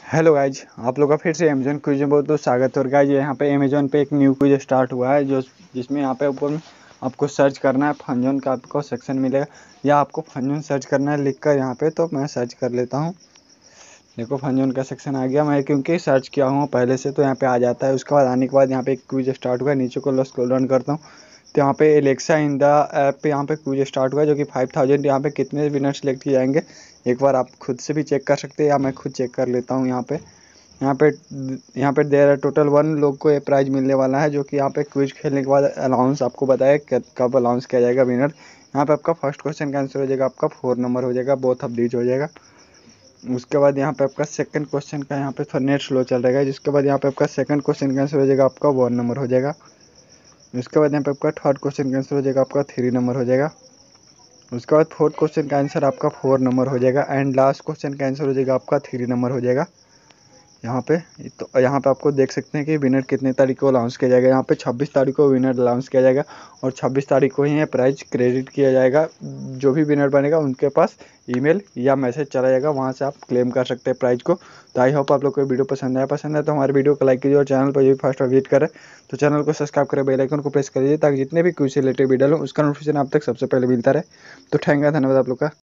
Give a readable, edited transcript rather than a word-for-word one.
Hello guys, आप लोग का फिर से अमेजोन क्विज में बहुत बहुत स्वागत है। और गाइज यहाँ पे अमेजोन पे एक न्यू क्विज स्टार्ट हुआ है जिसमें यहाँ पे ऊपर में आपको सर्च करना है। फंजोन का आपको सेक्शन मिलेगा या आपको फंजोन सर्च करना है लिख कर यहाँ पे। तो मैं सर्च कर लेता हूँ। देखो फंजोन का सेक्शन आ गया। मैं क्योंकि सर्च किया हूँ पहले से तो यहाँ पे आ जाता है। उसके बाद आने के बाद यहाँ पे एक क्विज स्टार्ट हुआ है। नीचे को स्क्रॉल डाउन करता हूँ तो यहाँ पे एलेक्सा इन द ऐप पे यहाँ पे क्विज स्टार्ट हुआ है जो कि 5000 यहाँ पे कितने विनर सेलेक्ट किए जाएंगे एक बार आप खुद से भी चेक कर सकते हैं या मैं खुद चेक कर लेता हूँ। यहाँ पे देर टोटल 1 लोग को ये प्राइज़ मिलने वाला है जो कि यहाँ पे क्विज खेलने के बाद अनाउंस आपको बताया कब अनाउंस किया जाएगा विनर। यहाँ पे आपका फर्स्ट क्वेश्चन का आंसर हो जाएगा आपका 4 नंबर हो जाएगा, बोथ ऑफ दीज हो जाएगा। उसके बाद यहाँ पे आपका सेकंड क्वेश्चन का यहाँ पे थोड़ा नेट स्लो चल रहेगा। जिसके बाद यहाँ पे आपका सेकंड क्वेश्चन का आंसर हो जाएगा आपका 1 नंबर हो जाएगा। उसके बाद यहाँ पे आपका थर्ड क्वेश्चन का आंसर हो जाएगा आपका 3 नंबर हो जाएगा। उसके बाद फोर्थ क्वेश्चन का आंसर आपका 4 नंबर हो जाएगा एंड लास्ट क्वेश्चन का आंसर हो जाएगा आपका 3 नंबर हो जाएगा। यहाँ पे आपको देख सकते हैं कि विनर कितने तारीख को अनाउंस किया जाएगा। यहाँ पे 26 तारीख को विनर अनाउंस किया जाएगा और 26 तारीख को ही ये प्राइज क्रेडिट किया जाएगा। जो भी विनर बनेगा उनके पास ईमेल या मैसेज चला जाएगा, वहाँ से आप क्लेम कर सकते हैं प्राइज को। तो आई होप आप लोग को वीडियो पसंद है तो हमारे वीडियो को लाइक कीजिए और चैनल पर जो भी फर्स्ट विजिट करें तो चैनल को सब्सक्राइब करें, बेल आइकन को प्रेस करिए ताकि जितने भी क्विज से रिलेटेड वीडियो हो उसका नोटिफिकेशन आप तक सबसे पहले मिलता रहे। तो थैंक यू, धन्यवाद आप लोग का।